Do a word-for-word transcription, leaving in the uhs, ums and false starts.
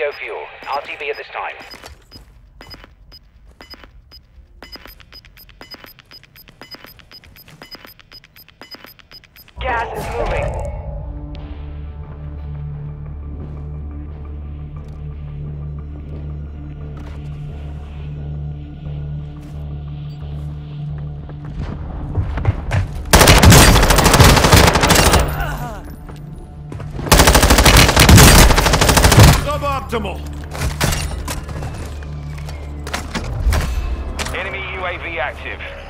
Go fuel. R T B at this time. Gas is moving. Suboptimal. Enemy U A V active.